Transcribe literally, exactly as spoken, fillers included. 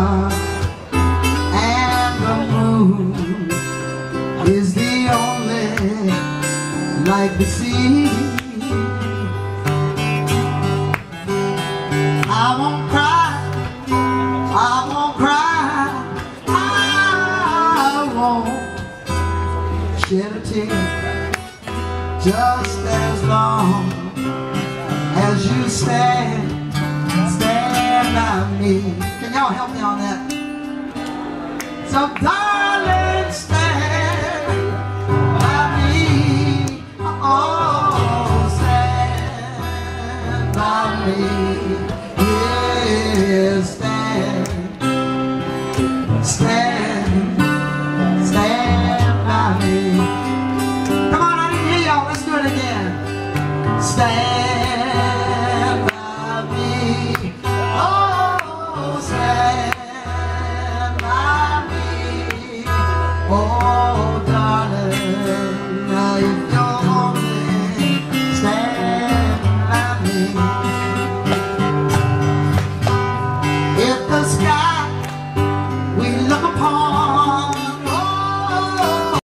sun and the moon is the only light we see. I won't cry, I won't cry, I won't shed a tear, just as long as you stand, stand by me. Can y'all help me on that? So darling, stand by me. Oh, stand by me. Yeah, stand, stand, stand by me. Come on, I didn't hear y'all. Let's do it again. Stand by me. Oh, stand by me. Oh.